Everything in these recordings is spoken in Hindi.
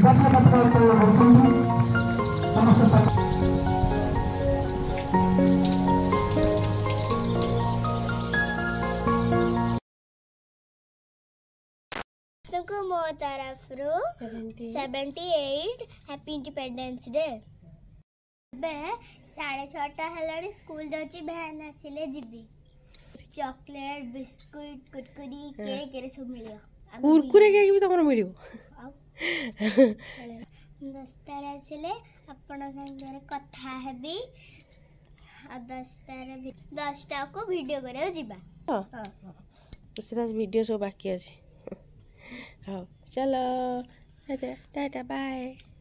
तुमको मो तरफ 78 हैप्पी इंडिपेंडेंस डे। बे 6:30 हेलानी स्कूल जाउची बहन आसिले जिबी चॉकलेट बिस्कुट कुरकुरी केक एरे सब मिलियो। कुरकुरे केक भी तमर मिलियो। 10 आसिले आपण संगे कथा हेबी 10 को वीडियो करे जिबा। हां दूसरा वीडियो सब बाकी अछि। हाँ चलो टाटा बाय।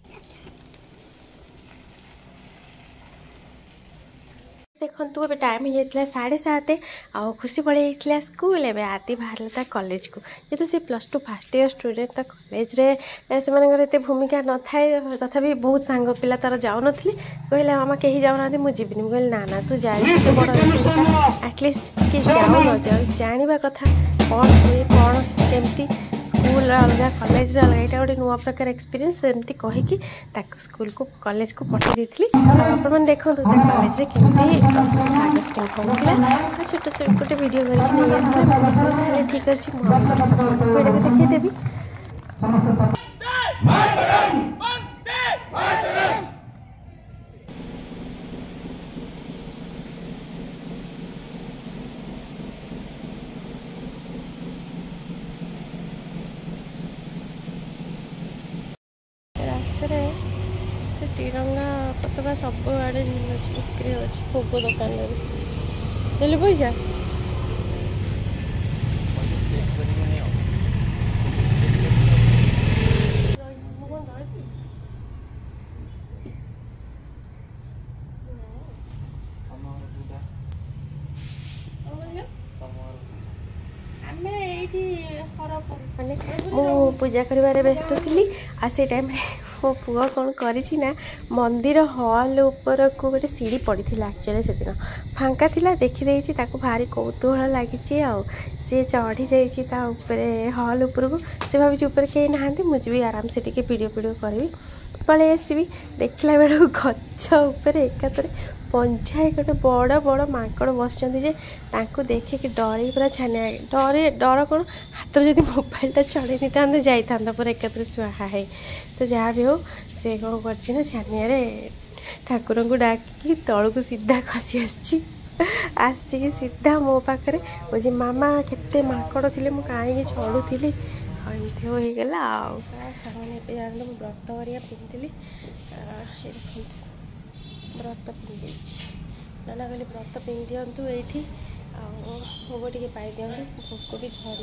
देखु ए टाइम हो जाता 7:30 आ खुशी पड़े स्कूल एवं आदि बाहर था कॉलेज को जेहतु सी +2 फर्स्ट ईयर स्टूडेंट तो कॉलेज से भूमिका न थाए तथापि बहुत सांग पिला तार जाऊन कहले मामा कहीं जाऊना मुझे कहली ना ना तू जाए एटलिस्ट कि जाऊ न जाऊ जाना कथा कौन हुए कौन केमती स्कूल अलग कॉलेज अलग यहाँ गोटे नुआ प्रकार एक्सपीरियंस एमती कहीकि स्कूल को कॉलेज को पठे दी आपने देखो कॉलेज केमती हार्वेस्टिंग होता छोट छोट गोटे वीडियो करके ठीक अच्छे मुझे देखीदेवी। तिरंगा पताका सब आड़े बिक्री अच्छी भोग दुकान देले पैसा मु पूजा कर व्यस्त थी आ से टाइम मो पुआ कौन करना मंदिर हॉल ऊपर को गोटे सीढ़ी पड़ी थी एक्चुअली से दिन फांका थिला देखी भारी कौतूहल लगी सी चढ़ी जाइए हॉल ऊपर को से भावी ऊपर कहीं नहांती मुझे भी आराम से टी वीडियो करी पलि आसवि देखला बेल गच उपर एकाथरे पंचाए गोटे बड़ बड़ माकड़ बस देखिए डर पूरा छानिया डर कौन हाथ जब मोबाइलटा चढ़े नहीं था जाता पूरा एकाथरे सुहा है तो जहाँ भी हो से कौन कर छानिया ठाकुर को डाकी तौक सीधा खसी आसिक सीधा मो पाखे बोझे मामा केते माकड़ थे मुझे कहीं चढ़ुली एमती होगला सामने जान व्रत हरिया पिंधि व्रत पिंधि नाना कहली व्रत पिंधि दिंतु ये भोग टे पाई दिंतु भोग भी धरी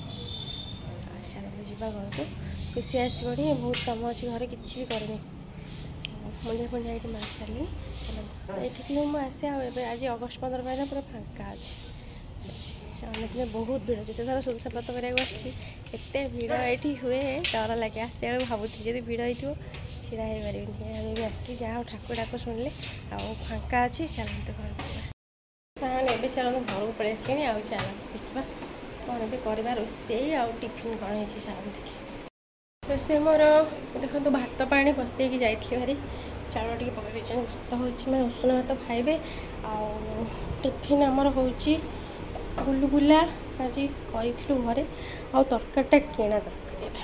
चलो जा घर को खुशी आसबनी बहुत कम अच्छी घर किसी भी करनी मुंडिया फुंडिया ये मार सारे ये मुझे आसे आज अगस्ट 15 पाई पूरा फांका अच्छे दिन बहुत भिड़ जिते थर सुदशा व्रत कराते भिड़ ये हुए डर लगे आसे भावुथी जब भिड़ हो छिड़ा हो पारे भी आसती जहाँ ठाकुर डाक शुणिले फांका अच्छी चलते घर ए चलते घर को पलि आसनी आउ चल देखा कौन भी करवा रोषे आ टिफिन कौन है सारा देखिए रोषे मोर देखो भात पानी बसैकी जाइए भारी चाउल टी पकड़ भात हो मैं उषुना भात खाइबे टिफिन आमर हो गुलगुला आज करूँ घरे आ तरकारीटा किणा तरकारी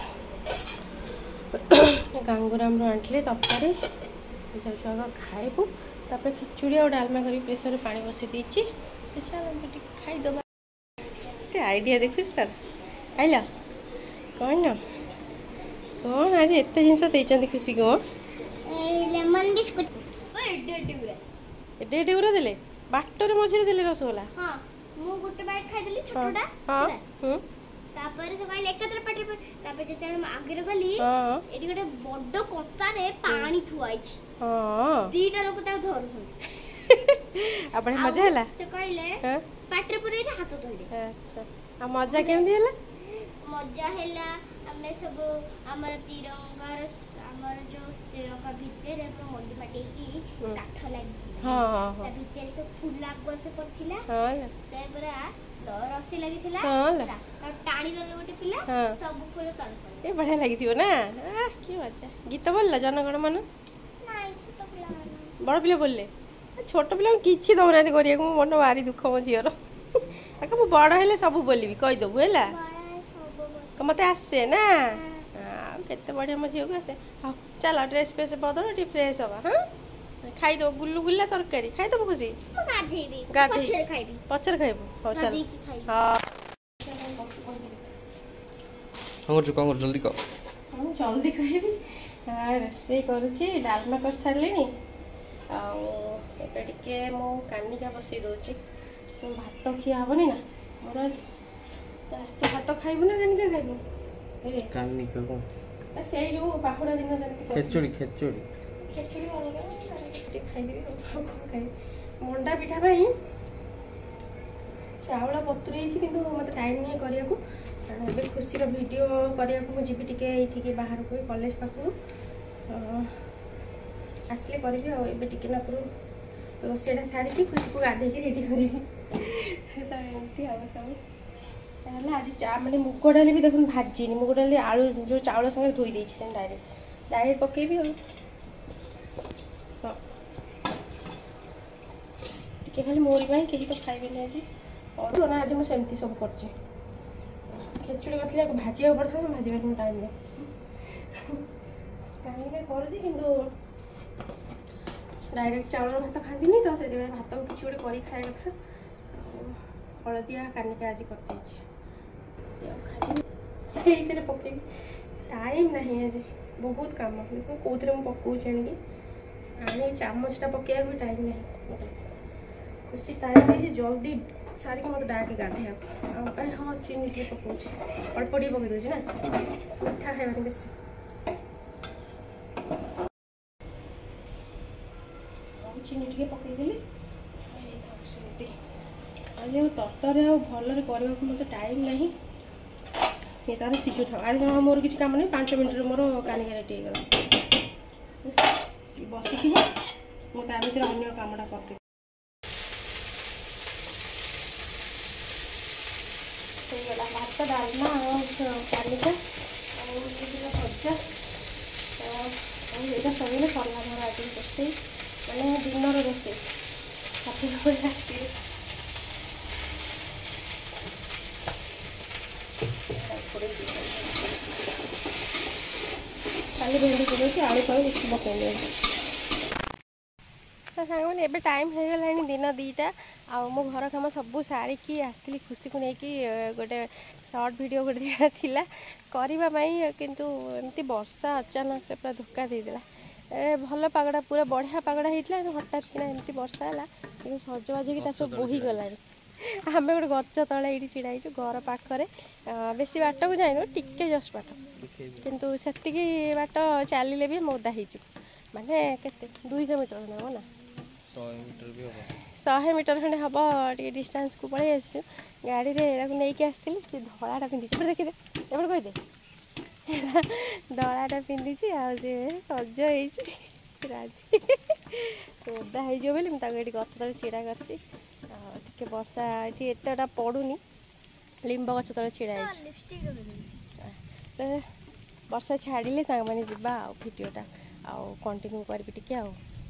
गांगुराम आनी तरकारी आग खाइबू तापर खिचुड़ी और डालमा कर प्रेसर पानी बसई देती खाईदबा आइडिया देखुच तार आइला कौन कौन आज एत जिन खुशी कौन लेमन बिस्कुट एडे गुरा देले बाटर मझे देले रसगोला हां मु गुटे बाइट खाइ देली छोटोटा हां तापर से कहले एकत्र पटर पर तापर जते हम आगे गली एडी गोटे बड्ड कसा रे पानी थुआई छी हां दीटा लोक ता धरु सं आपने मजा हैला से कहले पाटर पर हाथ धोइले अच्छा आ मजा केम दिला मजा हैला हमने सब हमर तिरंगार हमर जो तिरंगा भीतर हम मोंडी फाटे की काठ लागि हां हां भीतर से फूल लागो से पड़थिला हां से बरा रसी लगी थिला हां टाणी दले गोटे पिला सब फूल तळ ए बढ़िया लागि थियो ना कि मजा गीत बोलला जनगण मन ନାଇଁ ଛୋଟ ପିଲାମାନେ बड़ पिला बोलले छोट पिला किसी दौना करिया मन भारी दुख मो झीर आगे मु बड़ हेले सब बोलबी कहीदेबू है ବଡ଼ ସବୁ मत आसे ना केते बढ़िया मो झील को आसे हाँ चल ड्रेस फ्रेस बदल टे फ्रेश हवा हाँ खाईदेव गुल्लू गुल्ला तरकारी खाईदेव खुशी ମୁଁ ଗାଧେଇବି ଗାଧେଇ। ପଛରେ ଖାଇବି पचर खाइबू हाँ चल ଗାଧେଇକି ଖାଇବି हाँ कौन कर जल्दी कह ମୁଁ ଜଲ୍ଦି କହିବି ରୋଷେଇ କରୁଛି ଡାଲମା କରିସାରିଲିଣି ଆଉ ଏବେ ଟିକେ ମୁଁ କାନିକା ବସେଇ ଦେଉଛି ଭାତ ଖିଆ ହେବନି ନା ମୋର ତୁ ଭାତ ଖାଇବୁ ନା କାନିକା ଖାଇବୁ कानी का कौन ସେଇ ଯେଉଁ ବାହୁଡ଼ା ଦିନ ଯେମିତି खेचड़ी खेचड़ी ଖେଚୁଡ଼ି ଅଲଗା ଟିକେ ଖାଇଦେବି ଆଉ କ'ଣ ଖାଇବି ମଣ୍ଡା ପିଠା ପାଇଁ ଚାଉଳ ବତୁରେଇଛି କିନ୍ତୁ ମୋତେ ଟାଇମ୍ ନାହିଁ କରିବାକୁ କାରଣ ଏବେ ଖୁସିର ଭିଡ଼ିଓ କରିବାକୁ ମୁଁ ଯିବି ଟିକେ ଏଇଠିକି ବାହାରକୁ କଲେଜ ପାଖକୁ ଆସିଲେ କରିବି ଆଉ ଏବେ ଟିକେ ନାକରୁ ରୋଷେଇଟା ସାରିକି ଖୁସିକୁ ଗାଧେଇକି ରେଡ଼ି କରିବି ତ ଏମିତି ହେବ ସବୁ ତାହେଲେ ଆଜି ମାନେ ମୁଗ ଡାଲି ବି ଦେଖୁନ ଭାଜିନି ମୁଗ ଡାଲି ଆଳୁ ଯେଉଁ ଚାଉଳ ସାଙ୍ଗରେ ଧୋଇ ଦେଇଛି ସେ ଡାଇରେକ୍ଟ ପକେଇବି ଆଉ ଟିକେ ଖାଲି ମୋରି ପାଇଁ କେହି ତ ଖାଇବେନି ଆଜି ଅରୁଆ ନା ଆଜି ମୁଁ ସେମିତି ସବୁ କରିଛି ଖେଚୁଡ଼ି କରିଥିଲି ଆକୁ ଭାଜିବାକୁ ପଡ଼ିଥାନ୍ତା ଭାଜିବାକୁ ମୁଁ ଟାଇମ୍ ନାହିଁ କାହିଁକି କରୁଛି କିନ୍ତୁ ଡାଇରେକ୍ଟ ଚାଉଳର ଭାତ ଖାଆନ୍ତିନି ତ ସେଥିପାଇଁ ଭାତକୁ କିଛି ଗୋଟେ କରି ଖାଇବା କଥା ଆଉ ହଳଦିଆ କାନିକା ଆଜି କରିଦେଇଛି ସେ ଆଉ ଖାଇବି ସେଇଥିରେ ପକେଇବି ଟାଇମ୍ ନାହିଁ ଆଜି ବହୁତ କାମ କେଉଁଥିରେ ମୁଁ ପକାଉଛି ଆଣିକି ଚାମଚଟା ପକେଇବାକୁ ବି ଟାଇମ୍ ନାହିଁ ଖୁସି ଟାଇମ୍ ଦେଇଛି ଜଲ୍ଦି ସାରିକି ମୋତେ ଡାକେ ଗାଧେଇବାକୁ ଆଉ ହଁ ଚିନି ଟିକେ ପକାଉଛି ଅଳ୍ପ ଟିକେ ପକେଇ ଦେଉଛି ନା ମିଠା ଖାଇବାନି ବେଶୀ ଚିନି ଟିକେ ପକେଇଦେଲି ସେମିତି ଆଉ ଯେଉଁ ତରତରରେ ଆଉ ଭଲରେ କରିବାକୁ ମୋତେ ଟାଇମ୍ ନାହିଁ ଏ ତାର ସିଝୁଥାଉ ଆଜି ହଁ ମୋର କିଛି କାମ ନାହିଁ 5 ମିନିଟ୍ରେ ମୋର କାନିକା ରେଡ଼ି ହେଇଗଲା ବସିଥିବ ମୁଁ ତା ଭିତରେ ଅନ୍ୟ କାମଟା କରିଦେବି ହେଇଗଲା ଭାତ ଡାଲମା ଆଉ କାନିକା ଆଉ ଭଜା ଆଉ ଏଇଟା ସରିଗଲେ ସରିଲା ମୋର ଆଜି ରୋଷେଇ ମାନେ ଦିନର ରୋଷେଇ ରାତିରେ ଖାଲି ଭେଣ୍ଡି ପକାଉଛି ଆଳୁ ଫାଳୁ କିଛି ପକାଇନି ସାଙ୍ଗମାନେ ଏବେ ଟାଇମ୍ ହେଇଗଲାଣି ଦିନ 2ଟା ଆଉ ମୋ ଘର କାମ ସବୁ ସାରିକି ଆସିଥିଲି ଖୁସିକୁ ନେଇକି ଗୋଟେ ସର୍ଟ ଭିଡ଼ିଓ ଗୋଟେ ଦିନ ଥିଲା କରିବା ପାଇଁ କିନ୍ତୁ ଏମିତି ବର୍ଷା ଅଚାନକ ସେ ପୁରା ଧୋକା ଦେଇଦେଲା ଭଲ ପାଗଟା ପୁରା ବଢ଼ିଆ ପାଗଟା ହେଇଥିଲା ହଠାତ୍ କିନା ଏମିତି ବର୍ଷା ହେଲା କିନ୍ତୁ ସଜବାଜ ହେଇକି ତା ସବୁ ବୋହିଗଲାଣି ଆମେ ଗୋଟେ ଗଛ ତଳେ ଏଇଠି ଛିଡ଼ା ହେଇଛୁ ଘର ପାଖରେ ବେଶୀ ବାଟକୁ ଯାଇନୁ ଟିକେ ଜଷ୍ଟ ବାଟ କିନ୍ତୁ ସେତିକି ବାଟ ଚାଲିଲେ ବି ଓଦା ହେଇଯିବ ମାନେ କେତେ 200 ମିଟର ହେବ ନା 100 ମିଟର ଖଣ୍ଡେ ହେବ ଟିକେ ଡିଷ୍ଟାନ୍ସକୁ ପଳେଇ ଆସିଛୁ ଗାଡ଼ିରେ ତାକୁ ନେଇକି ଆସିଥିଲି ସେ ଧଳାଟା ପିନ୍ଧିଛି ଏପଟେ ଦେଖିଦେ ଏପଟେ କହିଦେ ଧଳାଟା ପିନ୍ଧିଛି ଆଉ ସେ ସଜ ହେଇଛି ଓଦା ହେଇଯିବ ବୋଲି ମୁଁ ତାକୁ ଏଠି ଗଛ ତଳେ ଛିଡ଼ା କରିଛି ଆଉ ଟିକେ ବର୍ଷା ଏଠି ଏତେଟା ପଡ଼ୁନି ଲିମ୍ବ ଗଛ ତଳେ ଛିଡ଼ା ହେଇଛି ବର୍ଷା ଛାଡ଼ିଲେ ସାଙ୍ଗମାନେ ଯିବା ଆଉ ଭିଡ଼ିଓଟା ଆଉ କଣ୍ଟିନ୍ୟୁ କରିବି ଟିକେ ଆଉ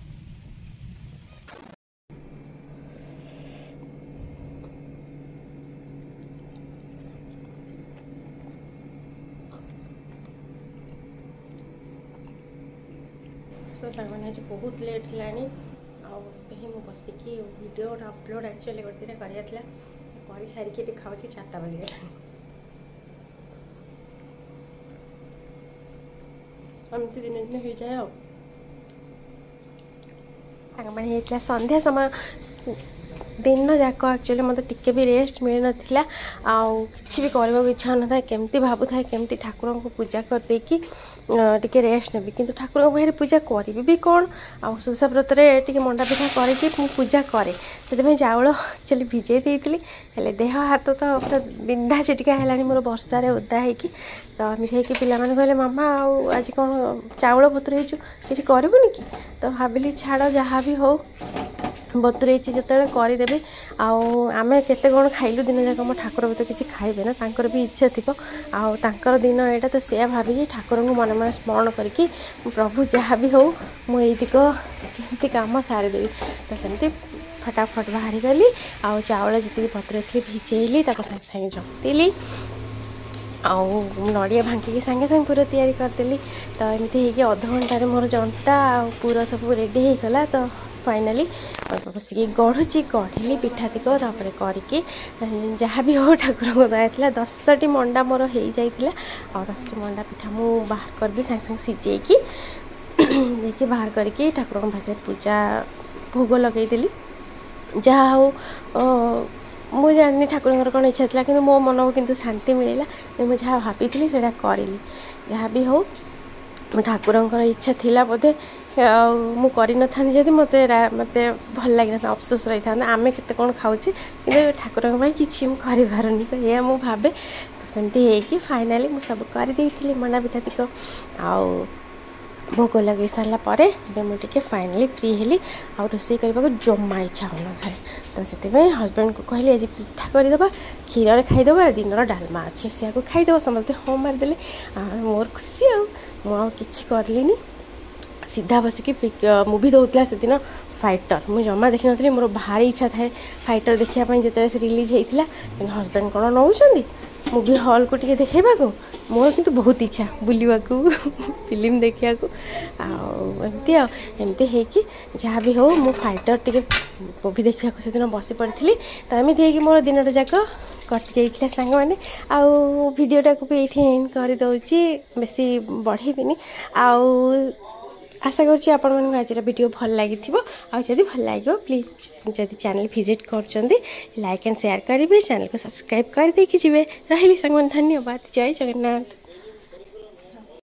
तो सामान आज बहुत लेट है आही मुझे बसिकी वीडियो अपलोड एक्चुअली गोटे दिन कर सारिकी भी खाऊँ 4टा बजे एमती दिन दिन हो जाए मैंने संध्या समय दिन जाक एक्चुअली मत टिके भी रेस्ट मिल नाला आउ कि भी करने को इच्छा ना था केमती भावु था केमती ठाकुर को पूजा कर देकी टिके रेस्ट नेबी किंतु ठाकुर पाखे पूजा करी भी कौन आउ सुसा व्रत टिके मंडा पिठा करके पूजा करे से चाउल एक्चुअली भिजे देती हेले देह हाथ तो पूरा बिंधा चिटिका है मोर वर्षा ओदा होगी तो मिसाई पिला कहले मामा आज कौन चाउल पत्र किसी करबुनि कि तो भाविली छाड़ जहाँ भी हो बतुरेची जिते करदेवी आम केते कौन खाइलु दिन जाक मो ठाकुर भी तो किसी खाइबे ना तांकर भी इच्छा थी आंकर दिन यहाँ तो से भाविकी ठाकुर को मन मन स्मरण करके प्रभु जहाँ भी हो मुझक केमती कम सारीदेवी तो सेमती फटाफट बाहरी गली आउ चावल जी पत्र थी भिजेली सागे सागे जगतेली आउ नड़िया भांगिकी सागे सागे पूरा तैयारी करदेली तो एमती होगी अध घंटे मोर जंता पूरा सब रेडी होगला तो फाइनाली बसिक गढ़ुची गढ़ी पिठातिक करके जहाँ भी हो ठाकुर को दया था 10टी मंडा मोर हो जाता और 10टी मंडा पिठा मु बाहर करदी सागे सागे सिझेकी देखिए बाहर करके ठाकुर पाखे पूजा भोग लगेदेली जहाँ हो मु जानी ठाकुर कौन इच्छा था कि मो मन को किंतु शांति मिलला मुझे जहाँ भाभी से करी जहाँ भी हो ठाकुर इच्छा थिला बोधे मु करी न था जदि मते मते भल लगे ना अफसोस रही था आमे केते कौन खाऊचे कि ठाकुर किसी मुझे करि पारुनी तो ये मु भावे तो सेमती है फाइनाली मु सब कर देइथिली मंडा पिठा तिक आउ भोग लगे सारा पर मुझे फाइनाली फ्री हेली आउ रोषे करने को जमा इच्छा होना था तो से हजबैंड को कहली आज पिठा करदे क्षीर खाईदे दिन डालमा अच्छे से खाईदे समझते हाँ मारिदे मोर खुशी आछि करलिनी सीधा बसिक मुवी दौला से दिन फाइटर मुझे जमा देखी नी मोर भारी इच्छा थाए फाइटर देखापी जिते से रिलीज होता हजबैंड कौन नौ मुवी हॉल को टे देखा मोर किंतु बहुत इच्छा बुलवा फिल्म देखा एमती है जहाँ भी हो मु फाइटर टे मुवी देखा से दिन बसी पड़ी तो एमती है मोर दिन जाक कटि जाता सांग मैंने आउ भिडियोटा को भी ये एंड करदे बेसी बढ़ेबिनी आउ आशा करुँच आपण मैं आज वीडियो भल लगी आदि भल लगे प्लीज जदि चैनल विजिट कर लाइक एंड शेयर करेंगे चैनल को सब्सक्राइब कर देकी जी रही संग धन्यवाद जय जगन्नाथ।